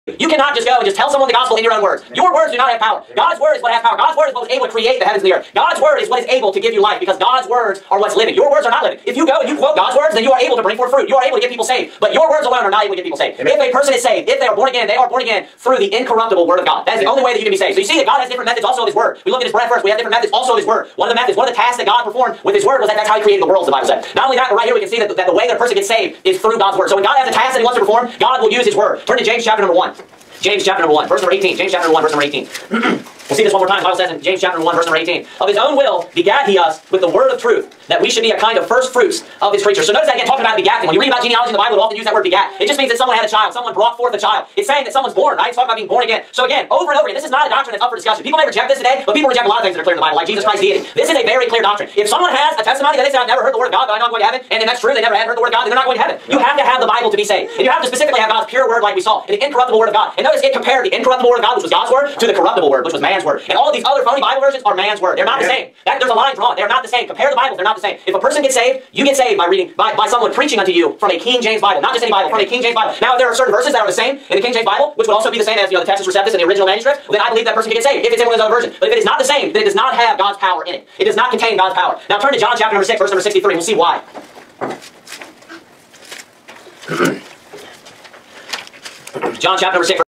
You cannot just go and just tell someone the gospel in your own words. Your words do not have power. God's word is what has power. God's word is what was able to create the heavens and the earth. God's word is what is able to give you life, because God's words are what's living. Your words are not living. If you go and you quote God's words, then you are able to bring forth fruit. You are able to get people saved. But your words alone are not able to get people saved. If a person is saved, if they are born again through the incorruptible word of God. That is the only way that you can be saved. So you see that God has different methods also of his word. We look at his breath first. We have different methods also of his word. One of the tasks that God performed with his word was that's how he created the worlds, the Bible said. Not only that, but right here we can see that the way that a person gets saved is through God's word. So when God has a task that he wants to perform, God will use his word. Turn to James chapter number 1. James chapter number 1, verse number 18. James chapter number 1, verse number 18. We'll see this one more time. The Bible says in James chapter 1, verse number 18. Of his own will begat he us with the word of truth, that we should be a kind of first fruits of his creatures. So notice that again, talking about begatting. When you read about genealogy in the Bible, we'll often use that word begat. It just means that someone had a child. Someone brought forth a child. It's saying that someone's born, right? It's talking about being born again. So again, over and over again, this is not a doctrine that's up for discussion. People may reject this today, but people reject a lot of things that are clear in the Bible, like Jesus Christ's deity. This is a very clear doctrine. If someone has a testimony that they say, I've never heard the word of God, but I know I'm going to heaven, and then that's true, they never had heard the word of God, then they're not going to heaven. You have to have the Bible to be saved. And you have to specifically have God's pure word like we saw, and the incorruptible word of God. And notice it compared the incorruptible word of God, which was God's word, to the corruptible word, which was man's word. And all of these other phony Bible versions are man's word. They're not the same. There's a line drawn. They're not the same. Compare the Bibles. They're not the same. If a person gets saved, you get saved by reading, by someone preaching unto you from a King James Bible. Not just any Bible, from a King James Bible. Now, if there are certain verses that are the same in the King James Bible, which would also be the same as the Textus Receptus in the original manuscript, then I believe that person can get saved if it's in one of those other versions. But if it is not the same, then it does not have God's power in it. It does not contain God's power. Now turn to John chapter number 6, verse number 63. We'll see why. John chapter number 6.